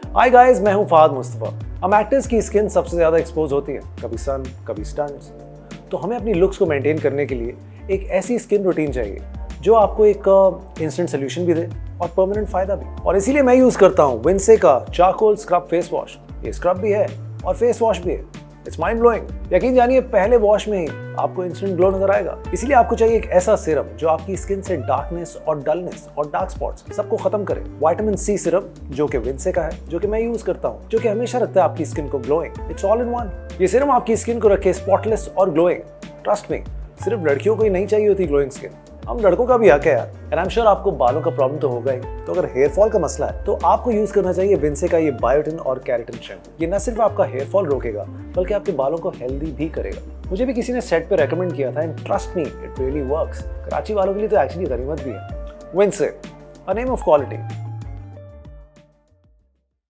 Hi guys, मैं हूं Fahd Mustafa. हम एक्टर्स की स्किन सबसे ज्यादा एक्सपोज होती है, कभी सन कभी स्टंट्स। तो हमें अपनी लुक्स को मेंटेन करने के लिए एक ऐसी स्किन रूटीन चाहिए जो आपको एक इंस्टेंट सोल्यूशन भी दे और परमानेंट फायदा भी। और इसीलिए मैं यूज करता हूं विंसे का चारकोल स्क्रब फेस वॉश। ये स्क्रब भी है और फेस वॉश भी है। It's mind blowing. यकीन जानिए, पहले वॉश में ही आपको इंस्टेंट ग्लो नजर आएगा। इसीलिए आपको चाहिए एक ऐसा सीरम जो आपकी स्किन से डार्कनेस और डलनेस और डार्क स्पॉट्स सबको खत्म करे। विटामिन सी सीरम जो कि विंसे का है, जो कि मैं यूज करता हूँ, जो कि हमेशा रखता है आपकी स्किन को glowing. It's all in one. ये सीरम आपकी स्किन को रखे स्पॉटलेस और ग्लोइंग। ट्रस्ट मी, सिर्फ लड़कियों को ही नहीं चाहिए होती ग्लोइंग स्किन, हम लड़कों का भी हक है यार। एंड आई एम श्योर आपको बालों का प्रॉब्लम तो होगा ही। तो अगर हेयर फॉल का मसला है तो आपको यूज करना चाहिए विंसे का ये बायोटिन और कैरेटिन शैम्पू। ये न सिर्फ आपका हेयर फॉल रोकेगा बल्कि आपके बालों को हेल्दी भी करेगा। मुझे भी किसी ने सेट पे रेकमेंड किया था and trust me, it really works. Karachi वालों के लिए तो एक्चुअली गनीमत भी है। विंसे, अ नेम ऑफ क्वालिटी।